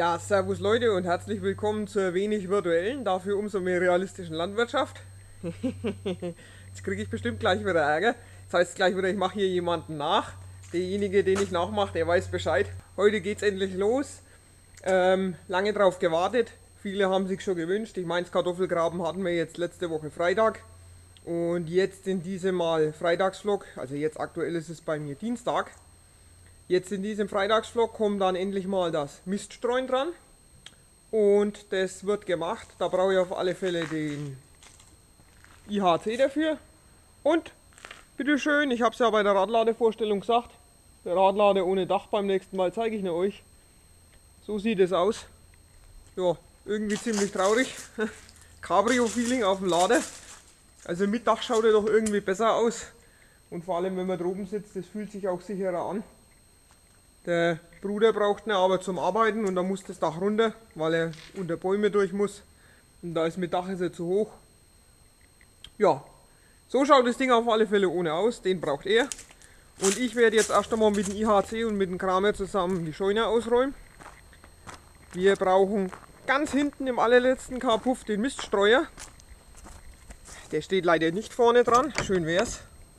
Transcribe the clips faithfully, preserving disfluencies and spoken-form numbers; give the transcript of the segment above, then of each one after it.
Ja, servus Leute und herzlich willkommen zur wenig virtuellen, dafür umso mehr realistischen Landwirtschaft. Jetzt kriege ich bestimmt gleich wieder Ärger. Das heißt gleich wieder, ich mache hier jemanden nach. Derjenige, den ich nachmache, der weiß Bescheid. Heute geht's endlich los. Ähm, lange drauf gewartet. Viele haben sich schon gewünscht. Ich meine, das Kartoffelgraben hatten wir jetzt letzte Woche Freitag. Und jetzt in diesem Mal Freitagsvlog, also jetzt aktuell ist es bei mir Dienstag. Jetzt in diesem Freitagsvlog kommt dann endlich mal das Miststreuen dran. Und das wird gemacht. Da brauche ich auf alle Fälle den I H C dafür. Und bitteschön, ich habe es ja bei der Radladevorstellung gesagt, der Radlade ohne Dach beim nächsten Mal zeige ich ihn euch. So sieht es aus. Ja, irgendwie ziemlich traurig. Cabrio-Feeling auf dem Lader. Also mit Dach schaut er doch irgendwie besser aus. Und vor allem wenn man droben sitzt, das fühlt sich auch sicherer an. Der Bruder braucht eine Arbeit zum Arbeiten und da muss das Dach runter, weil er unter Bäume durch muss. Und da ist mit Dach ist er zu hoch. Ja, so schaut das Ding auf alle Fälle ohne aus. Den braucht er. Und ich werde jetzt erst einmal mit dem I H C und mit dem Kramer zusammen die Scheune ausräumen. Wir brauchen ganz hinten im allerletzten Karpuff den Miststreuer. Der steht leider nicht vorne dran, schön wär's.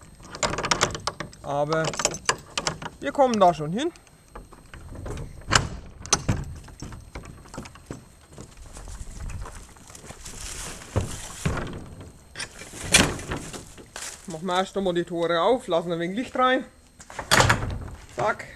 Aber wir kommen da schon hin. Machen wir erst einmal die Tore auf, lassen ein wenig Licht rein. Zack.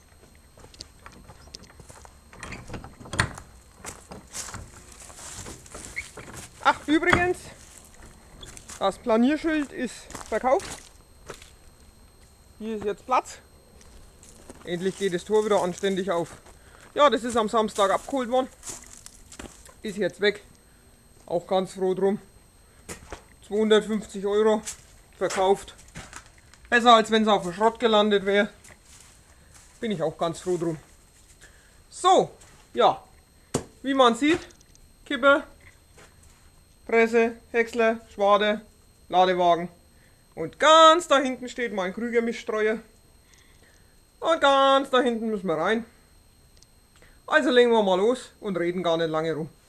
Ach, übrigens, das Planierschild ist verkauft. Hier ist jetzt Platz. Endlich geht das Tor wieder anständig auf. Ja, das ist am Samstag abgeholt worden. Ist jetzt weg. Auch ganz froh drum. zweihundertfünfzig Euro verkauft. Besser als wenn es auf dem Schrott gelandet wäre. Bin ich auch ganz froh drum. So, ja. Wie man sieht, Kippe, Presse, Häcksler, Schwade, Ladewagen. Und ganz da hinten steht mein Krüger Miststreuer. Und ganz da hinten müssen wir rein. Also legen wir mal los und reden gar nicht lange rum.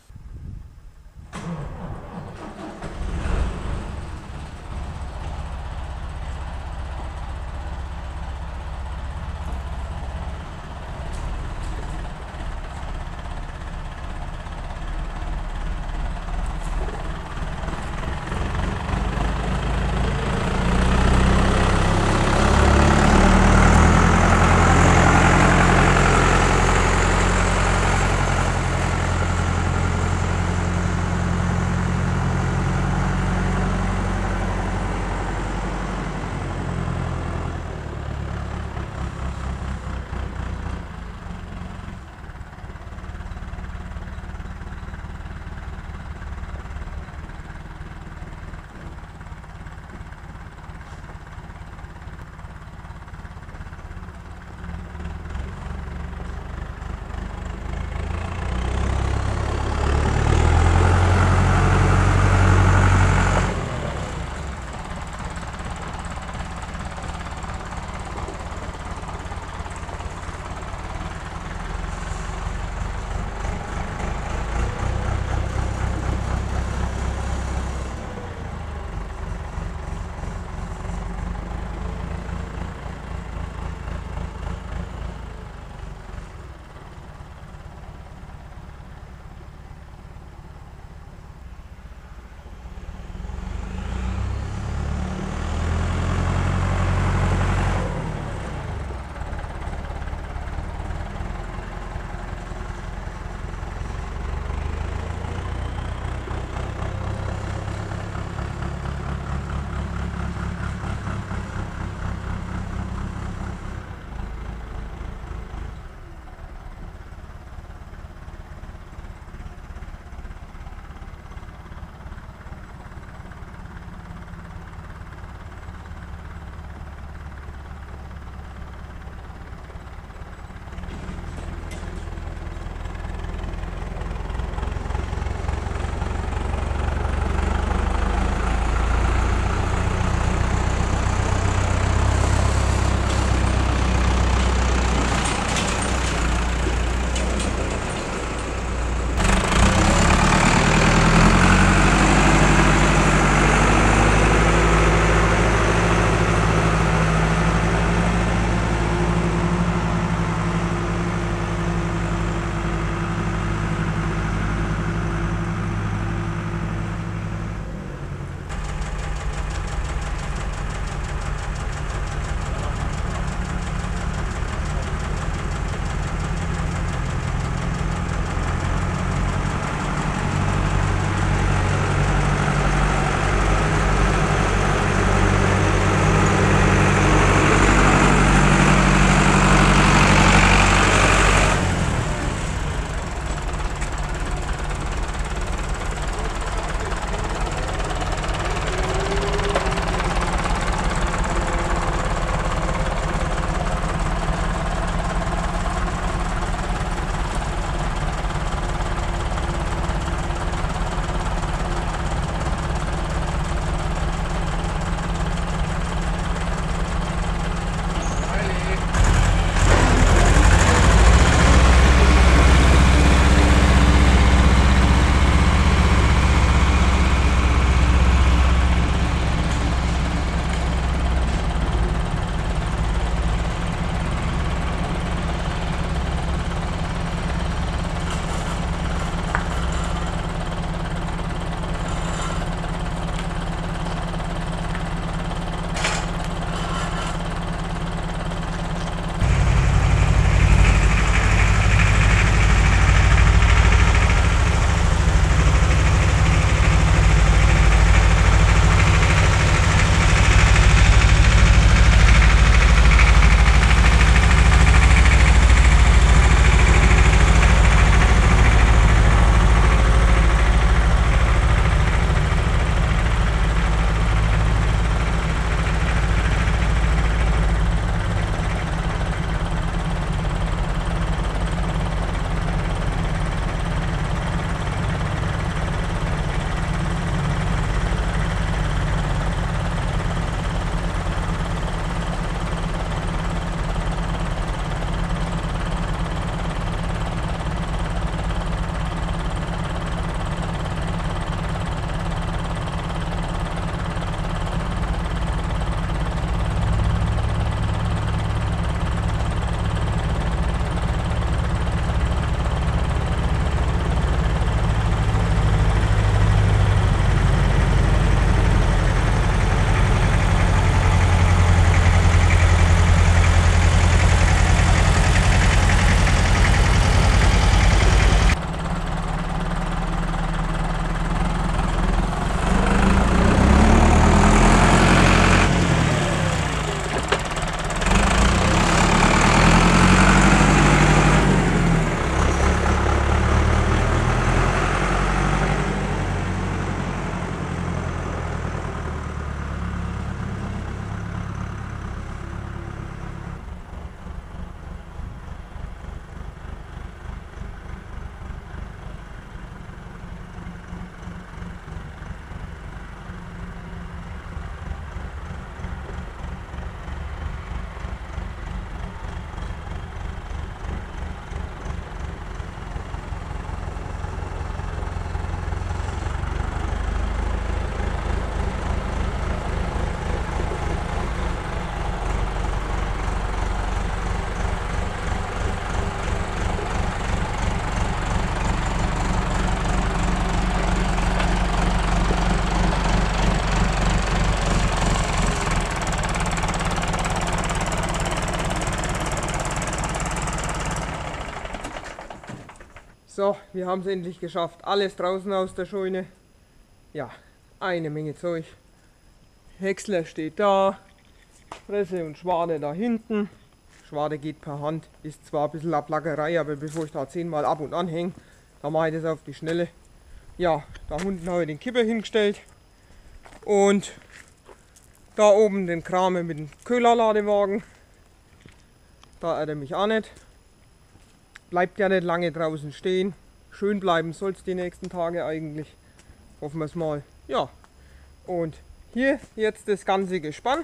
So, wir haben es endlich geschafft. Alles draußen aus der Scheune. Ja, eine Menge Zeug. Häcksler steht da. Presse und Schwade da hinten. Schwade geht per Hand. Ist zwar ein bisschen Ablackerei, aber bevor ich da zehnmal ab und anhänge, da mache ich das auf die Schnelle. Ja, da unten habe ich den Kipper hingestellt. Und da oben den Kram mit dem Köhlerladewagen. Da hat er mich auch nicht. Bleibt ja nicht lange draußen stehen. Schön bleiben soll es die nächsten Tage eigentlich. Hoffen wir es mal. Ja, und hier jetzt das ganze Gespann.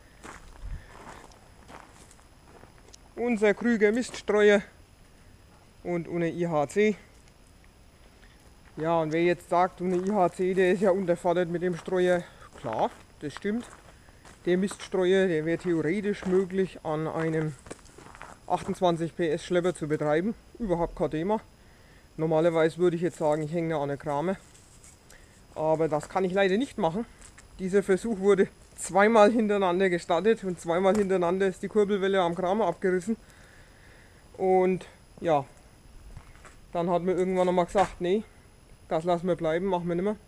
Unser Krüger Miststreuer und ohne I H C. Ja, und wer jetzt sagt, ohne I H C, der ist ja unterfordert mit dem Streuer. Klar, das stimmt. Der Miststreuer, der wäre theoretisch möglich an einem achtundzwanzig P S Schlepper zu betreiben. Überhaupt kein Thema. Normalerweise würde ich jetzt sagen, ich hänge an der Krame. Aber das kann ich leider nicht machen. Dieser Versuch wurde zweimal hintereinander gestartet und zweimal hintereinander ist die Kurbelwelle am Kramer abgerissen. Und ja, dann hat mir irgendwann nochmal gesagt, nee, das lassen wir bleiben, machen wir nicht mehr.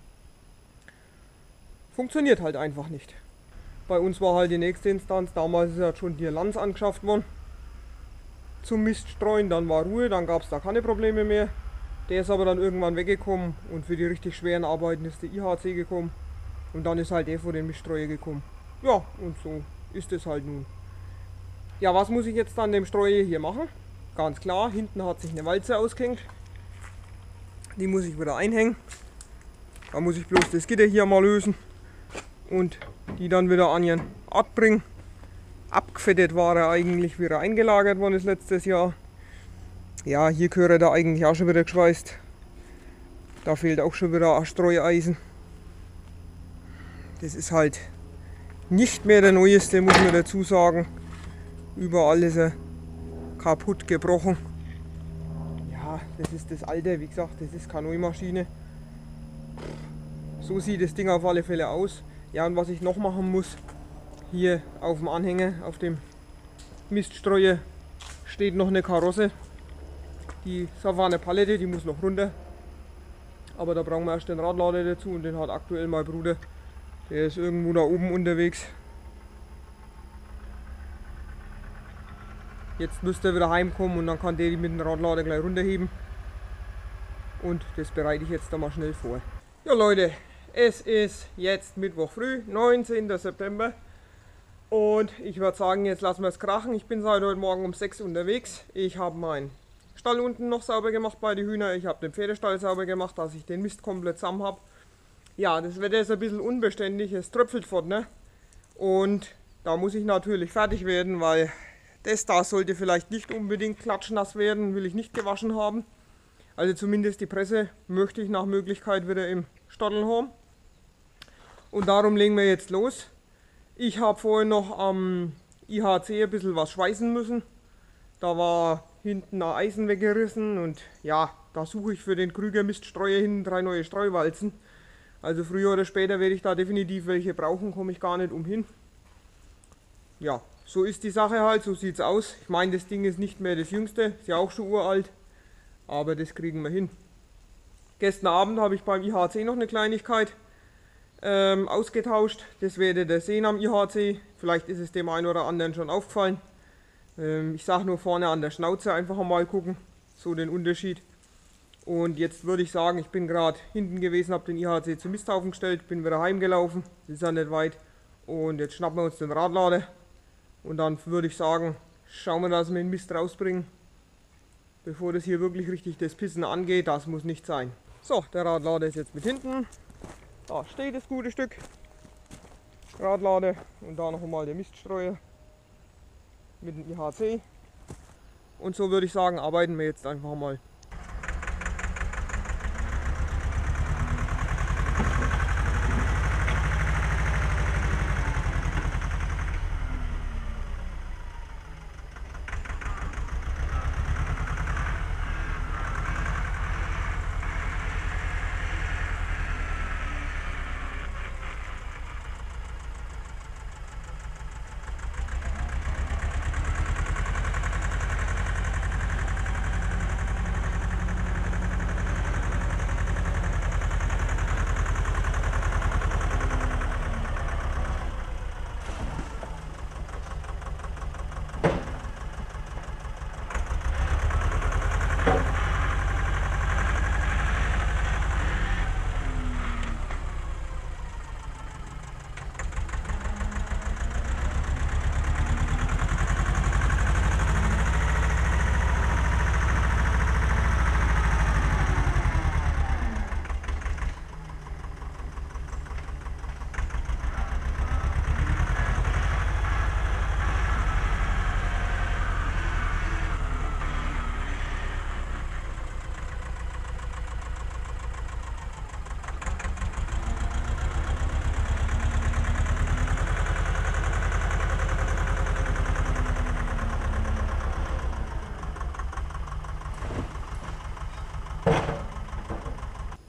Funktioniert halt einfach nicht. Bei uns war halt die nächste Instanz, damals ist ja schon die Lanz angeschafft worden zum Miststreuen, dann war Ruhe, dann gab es da keine Probleme mehr. Der ist aber dann irgendwann weggekommen und für die richtig schweren Arbeiten ist der I H C gekommen und dann ist halt der vor den Miststreuer gekommen. Ja, und so ist es halt nun. Ja, was muss ich jetzt an dem Streuer hier machen? Ganz klar, hinten hat sich eine Walze ausgehängt. Die muss ich wieder einhängen. Da muss ich bloß das Gitter hier mal lösen und die dann wieder an ihren Ort bringen. Abgefettet war er eigentlich, wie er eingelagert worden ist letztes Jahr. Ja, hier gehört er eigentlich auch schon wieder geschweißt. Da fehlt auch schon wieder ein Streueisen. Das ist halt nicht mehr der neueste, muss man dazu sagen. Überall ist er kaputt, gebrochen. Ja, das ist das alte, wie gesagt, das ist keine neue Maschine. So sieht das Ding auf alle Fälle aus. Ja, und was ich noch machen muss, hier auf dem Anhänger, auf dem Miststreuer steht noch eine Karosse. Die Savane Palette, die muss noch runter. Aber da brauchen wir erst den Radlader dazu und den hat aktuell mein Bruder. Der ist irgendwo da oben unterwegs. Jetzt müsste er wieder heimkommen und dann kann der die mit dem Radlader gleich runterheben. Und das bereite ich jetzt da mal schnell vor. Ja Leute, es ist jetzt Mittwoch früh, neunzehnter September. Und ich würde sagen, jetzt lassen wir es krachen. Ich bin seit heute Morgen um sechs unterwegs. Ich habe meinen Stall unten noch sauber gemacht bei den Hühnern. Ich habe den Pferdestall sauber gemacht, dass ich den Mist komplett zusammen habe. Ja, das Wetter ist ein bisschen unbeständig, es tröpfelt fort, ne? Und da muss ich natürlich fertig werden, weil das da sollte vielleicht nicht unbedingt klatschnass werden, will ich nicht gewaschen haben. Also zumindest die Presse möchte ich nach Möglichkeit wieder im Stadel haben. Und darum legen wir jetzt los. Ich habe vorhin noch am I H C ein bisschen was schweißen müssen. Da war hinten ein Eisen weggerissen und ja, da suche ich für den Krüger Miststreuer hinten drei neue Streuwalzen. Also früher oder später werde ich da definitiv welche brauchen, komme ich gar nicht umhin. Ja, so ist die Sache halt, so sieht es aus. Ich meine, das Ding ist nicht mehr das jüngste, ist ja auch schon uralt, aber das kriegen wir hin. Gestern Abend habe ich beim I H C noch eine Kleinigkeit ähm, ausgetauscht. Das werdet ihr sehen am I H C. Vielleicht ist es dem einen oder anderen schon aufgefallen. Ähm, ich sage nur vorne an der Schnauze einfach mal gucken, so den Unterschied. Und jetzt würde ich sagen, ich bin gerade hinten gewesen, habe den I H C zum Misthaufen gestellt, bin wieder heimgelaufen, ist ja nicht weit. Und jetzt schnappen wir uns den Radlader und dann würde ich sagen, schauen wir, dass wir den Mist rausbringen, bevor das hier wirklich richtig das Pissen angeht. Das muss nicht sein. So, der Radlader ist jetzt mit hinten. Da steht das gute Stück. Radlader und da noch einmal der Miststreuer mit dem I H C. Und so würde ich sagen, arbeiten wir jetzt einfach mal.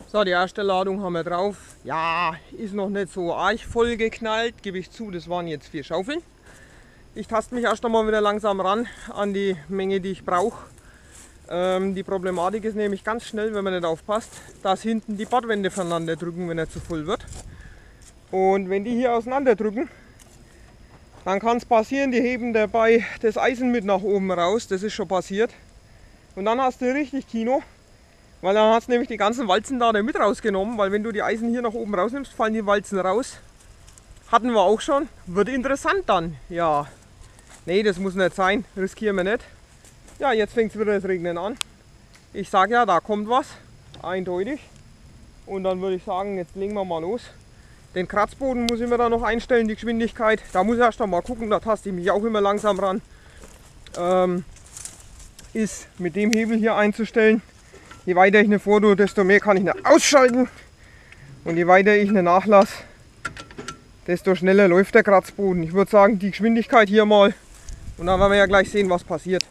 So, die erste Ladung haben wir drauf. Ja, ist noch nicht so arg voll geknallt, gebe ich zu, das waren jetzt vier Schaufeln. Ich taste mich erst einmal wieder langsam ran an die Menge, die ich brauche. Ähm, die Problematik ist nämlich ganz schnell, wenn man nicht aufpasst, dass hinten die Bordwände voneinander drücken, wenn er zu voll wird. Und wenn die hier auseinander drücken, dann kann es passieren, die heben dabei das Eisen mit nach oben raus, das ist schon passiert. Und dann hast du richtig Kino. Weil dann hast du nämlich die ganzen Walzen da mit rausgenommen, weil wenn du die Eisen hier nach oben rausnimmst, fallen die Walzen raus. Hatten wir auch schon. Wird interessant dann. Ja. Nee, das muss nicht sein. Riskieren wir nicht. Ja, jetzt fängt es wieder das Regnen an. Ich sage ja, da kommt was. Eindeutig. Und dann würde ich sagen, jetzt legen wir mal los. Den Kratzboden muss ich mir da noch einstellen, die Geschwindigkeit. Da muss ich erst mal gucken, da taste ich mich auch immer langsam ran. Ähm, ist mit dem Hebel hier einzustellen. Je weiter ich eine vortue, desto mehr kann ich eine ausschalten. Und je weiter ich eine nachlasse, desto schneller läuft der Kratzboden. Ich würde sagen, die Geschwindigkeit hier mal. Und dann werden wir ja gleich sehen, was passiert.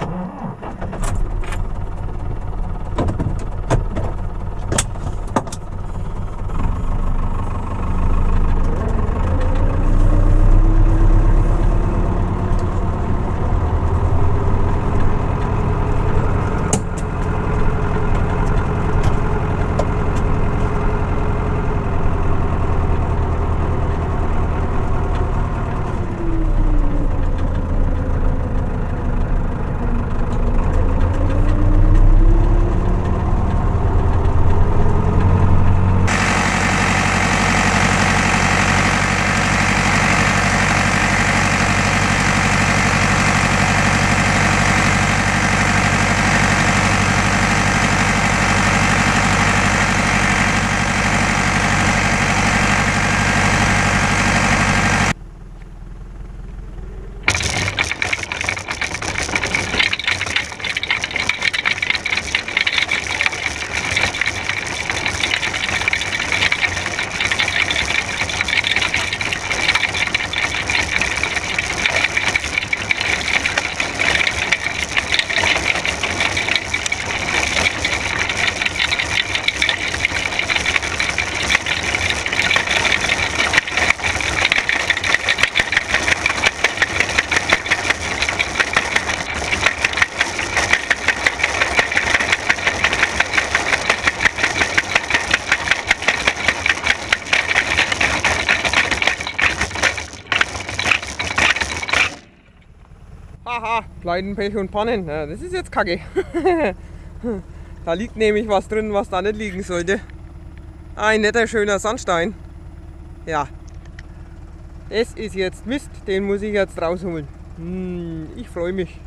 Haha, Pleiten, Pech und Pannen. Ja, das ist jetzt kacke. Da liegt nämlich was drin, was da nicht liegen sollte. Ein netter, schöner Sandstein. Ja. Das ist jetzt Mist, den muss ich jetzt rausholen. Hm, ich freue mich.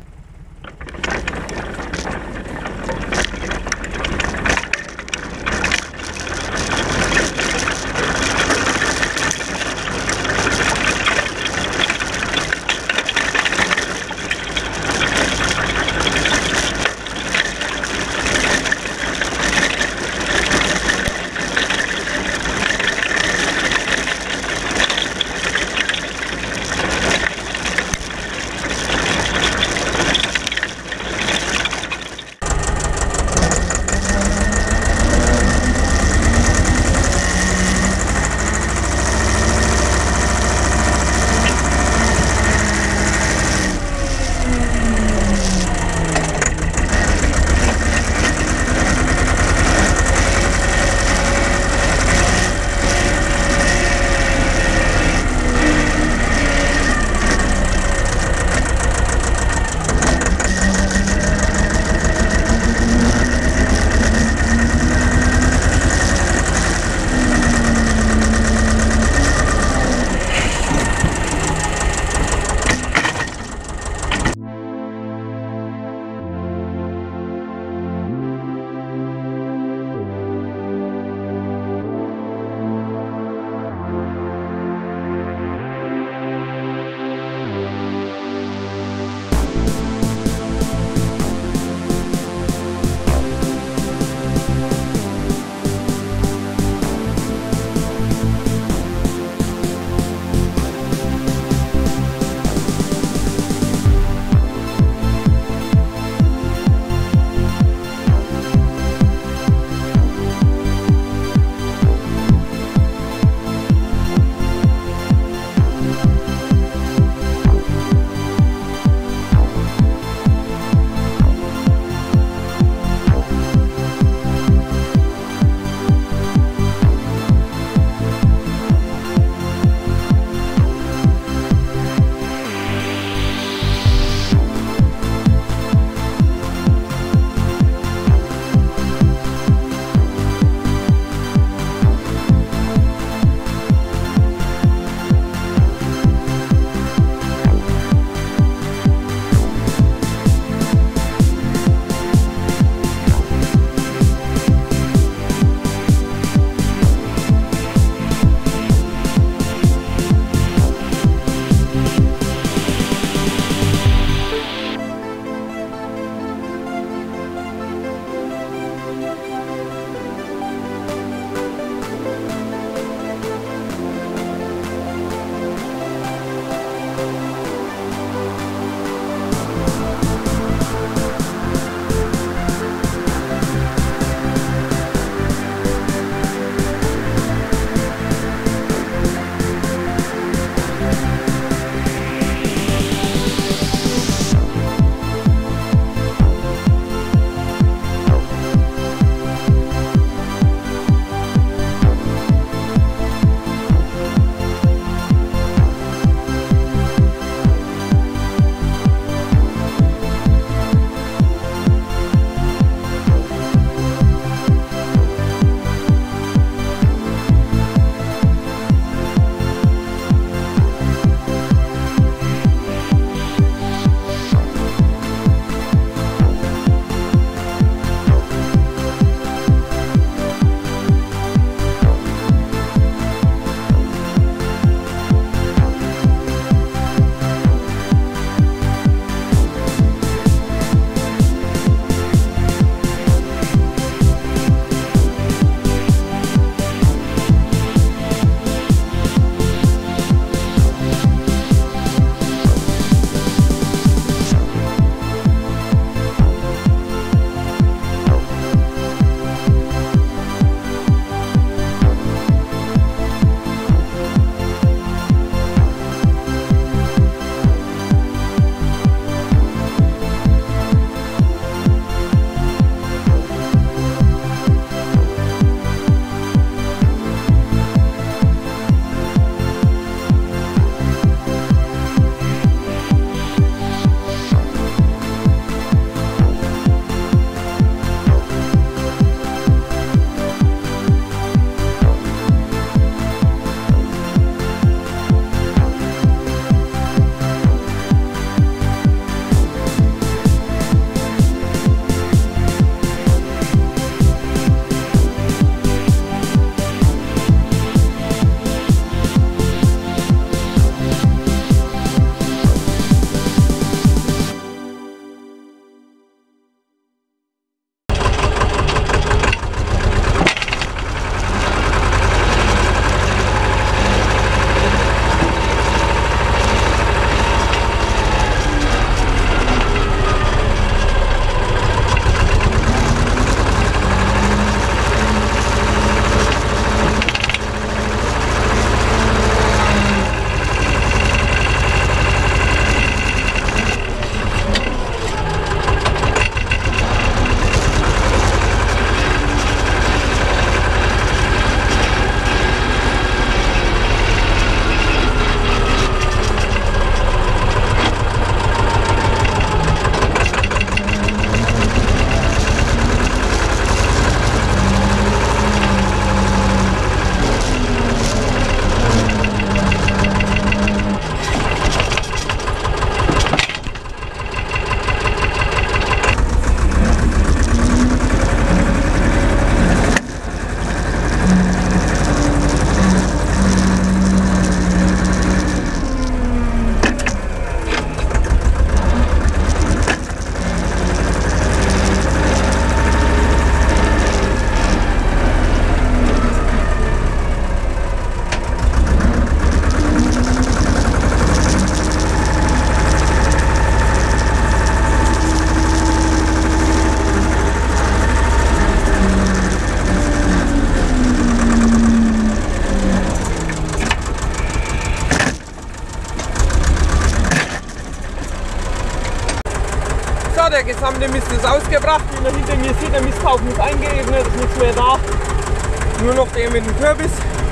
der gesamte Mist ist ausgebracht. Wie man hinter mir sieht, der Misthaufen ist eingeebnet, ist nichts mehr da. Nur noch der mit dem Kürbis.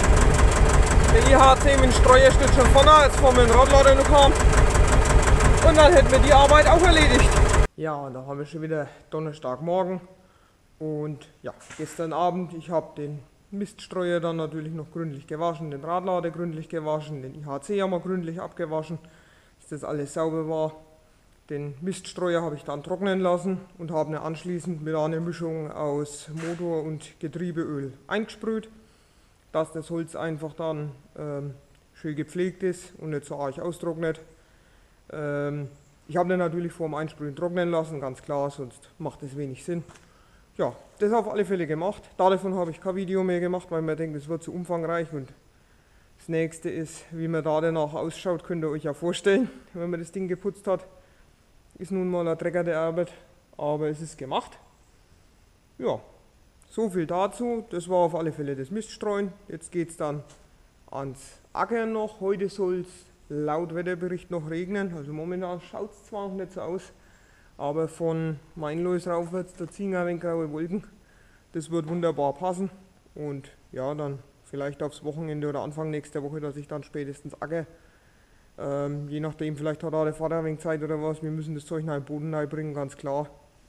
Der I H C mit dem Streuer steht schon vorne, als vor mir ein Radlader noch kam. Und dann hätten wir die Arbeit auch erledigt. Ja, und da haben wir schon wieder Donnerstagmorgen. Und ja, gestern Abend, ich habe den Miststreuer dann natürlich noch gründlich gewaschen, den Radlader gründlich gewaschen, den I H C haben wir gründlich abgewaschen, dass das alles sauber war. Den Miststreuer habe ich dann trocknen lassen und habe ihn anschließend mit einer Mischung aus Motor- und Getriebeöl eingesprüht, dass das Holz einfach dann ähm, schön gepflegt ist und nicht so arg austrocknet. Ähm, ich habe den natürlich vor dem Einsprühen trocknen lassen, ganz klar, sonst macht es wenig Sinn. Ja, das auf alle Fälle gemacht. Davon habe ich kein Video mehr gemacht, weil man denkt, es wird zu umfangreich. Und das nächste ist, wie man da danach ausschaut, könnt ihr euch ja vorstellen, wenn man das Ding geputzt hat. Ist nun mal ein Trecker der Arbeit, aber es ist gemacht. Ja, so viel dazu. Das war auf alle Fälle das Miststreuen. Jetzt geht es dann ans Ackern noch. Heute soll es laut Wetterbericht noch regnen. Also momentan schaut es zwar noch nicht so aus, aber von Mainlois raufwärts, da ziehen ein wenig graue Wolken. Das wird wunderbar passen. Und ja, dann vielleicht aufs Wochenende oder Anfang nächster Woche, dass ich dann spätestens acker. Ähm, je nachdem, vielleicht hat auch der Vater ein wenig Zeit oder was. Wir müssen das Zeug nach dem Boden bringen, ganz klar.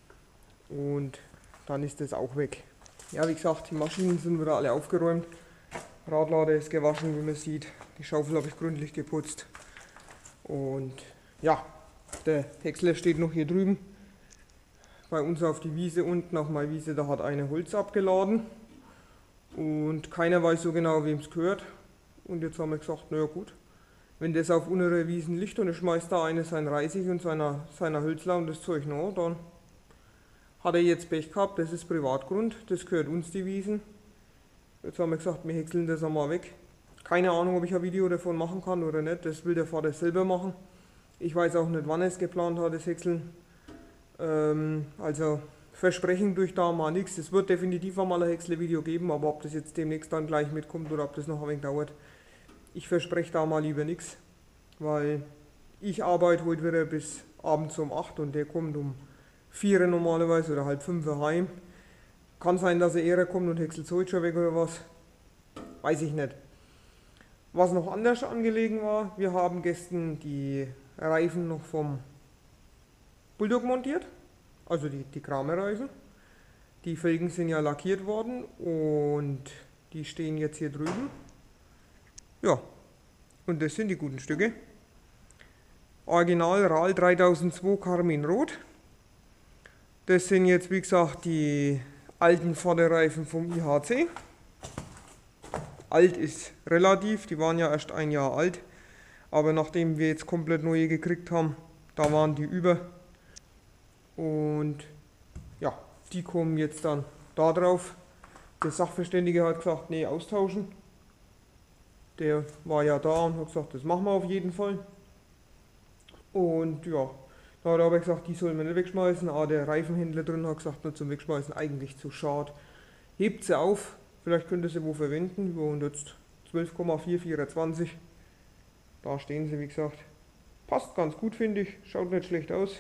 Und dann ist das auch weg. Ja, wie gesagt, die Maschinen sind wieder alle aufgeräumt. Radlader ist gewaschen, wie man sieht. Die Schaufel habe ich gründlich geputzt. Und ja, der Häcksler steht noch hier drüben. Bei uns auf die Wiese unten, auf meiner Wiese, da hat einer Holz abgeladen. Und keiner weiß so genau, wem es gehört. Und jetzt haben wir gesagt, naja gut, wenn das auf unsere Wiesen liegt und er schmeißt da einer sein Reisig und seiner, seiner Hölzler und das Zeug noch, dann hat er jetzt Pech gehabt, das ist Privatgrund, das gehört uns, die Wiesen. Jetzt haben wir gesagt, wir häckseln das einmal weg. Keine Ahnung, ob ich ein Video davon machen kann oder nicht, das will der Vater selber machen. Ich weiß auch nicht, wann er es geplant hat, das Häckseln. Ähm, also versprechen durch da mal nichts. Es wird definitiv einmal ein Häcksle-Video geben, aber ob das jetzt demnächst dann gleich mitkommt oder ob das noch ein wenig dauert, ich verspreche da mal lieber nichts. Weil ich arbeite heute wieder bis abends um acht und der kommt um vier normalerweise oder halb fünf heim. Kann sein, dass er eher kommt und häckselt heute schon weg oder was. Weiß ich nicht. Was noch anders angelegen war, wir haben gestern die Reifen noch vom Bulldog montiert, also die, die Kramer-Reifen. Die Felgen sind ja lackiert worden und die stehen jetzt hier drüben. Ja, und das sind die guten Stücke. Original RAL dreitausendzwei Karmin Rot. Das sind jetzt, wie gesagt, die alten Vorderreifen vom I H C. Alt ist relativ, die waren ja erst ein Jahr alt. Aber nachdem wir jetzt komplett neue gekriegt haben, da waren die über. Und ja, die kommen jetzt dann da drauf. Der Sachverständige hat gesagt, nee, austauschen. Der war ja da und hat gesagt, das machen wir auf jeden Fall. Und ja, da hat er aber gesagt, die sollen wir nicht wegschmeißen. Aber der Reifenhändler drin hat gesagt, nur zum Wegschmeißen eigentlich zu schade. Hebt sie auf, vielleicht könnt ihr sie wo verwenden. Und jetzt zwölf Komma vier vierundzwanzig. Da stehen sie, wie gesagt. Passt ganz gut, finde ich. Schaut nicht schlecht aus.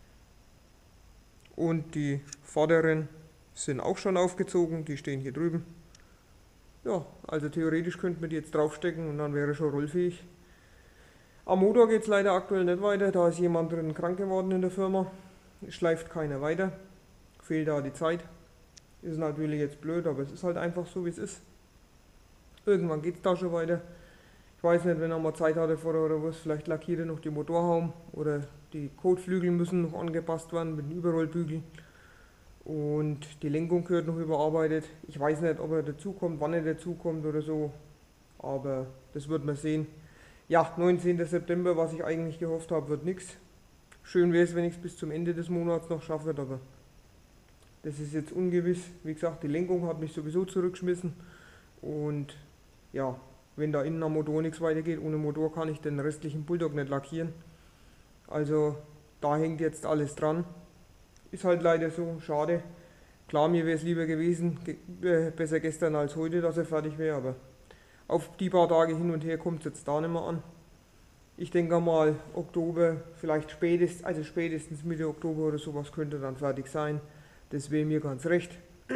Und die vorderen sind auch schon aufgezogen. Die stehen hier drüben. Ja, also theoretisch könnte man die jetzt draufstecken und dann wäre schon rollfähig. Am Motor geht es leider aktuell nicht weiter. Da ist jemand drin krank geworden in der Firma. Es schleift keiner weiter. Fehlt da die Zeit. Ist natürlich jetzt blöd, aber es ist halt einfach so, wie es ist. Irgendwann geht es da schon weiter. Ich weiß nicht, wenn er mal Zeit hatte vorher oder was, vielleicht lackiert er noch die Motorhaube oder die Kotflügel müssen noch angepasst werden mit dem Überrollbügel. Und die Lenkung gehört noch überarbeitet. Ich weiß nicht, ob er dazukommt, wann er dazukommt oder so, aber das wird man sehen. Ja, neunzehnten September, was ich eigentlich gehofft habe, wird nichts. Schön wäre es, wenn ich es bis zum Ende des Monats noch schaffe, aber das ist jetzt ungewiss. Wie gesagt, die Lenkung hat mich sowieso zurückgeschmissen und ja, wenn da innen am Motor nichts weitergeht, ohne Motor kann ich den restlichen Bulldog nicht lackieren. Also da hängt jetzt alles dran. Ist halt leider so, schade. Klar, mir wäre es lieber gewesen, ge äh, besser gestern als heute, dass er fertig wäre, aber auf die paar Tage hin und her kommt es jetzt da nicht mehr an. Ich denke mal, Oktober, vielleicht spätestens, also spätestens Mitte Oktober oder sowas könnte dann fertig sein. Das wäre mir ganz recht.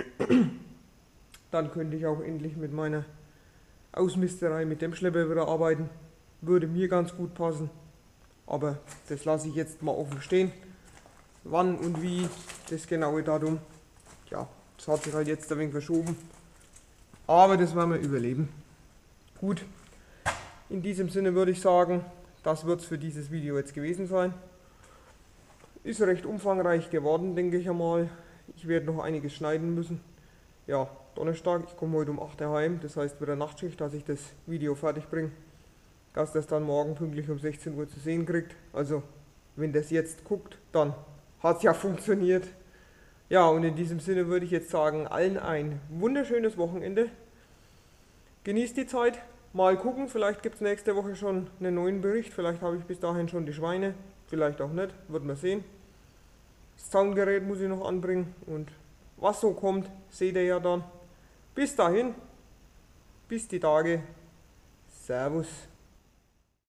Dann könnte ich auch endlich mit meiner Ausmisterei mit dem Schlepper wieder arbeiten. Würde mir ganz gut passen. Aber das lasse ich jetzt mal offen stehen. Wann und wie, das genaue Datum, ja, das hat sich halt jetzt ein wenig verschoben. Aber das werden wir überleben. Gut, in diesem Sinne würde ich sagen, das wird es für dieses Video jetzt gewesen sein. Ist recht umfangreich geworden, denke ich einmal. Ich werde noch einiges schneiden müssen. Ja, Donnerstag, ich komme heute um acht Uhr heim, das heißt wieder Nachtschicht, dass ich das Video fertig bringe. Dass das dann morgen pünktlich um sechzehn Uhr zu sehen kriegt. Also, wenn das jetzt guckt, dann hat es ja funktioniert. Ja, und in diesem Sinne würde ich jetzt sagen, allen ein wunderschönes Wochenende. Genießt die Zeit. Mal gucken, vielleicht gibt es nächste Woche schon einen neuen Bericht. Vielleicht habe ich bis dahin schon die Schweine. Vielleicht auch nicht, wird man sehen. Das Soundgerät muss ich noch anbringen. Und was so kommt, seht ihr ja dann. Bis dahin, bis die Tage. Servus.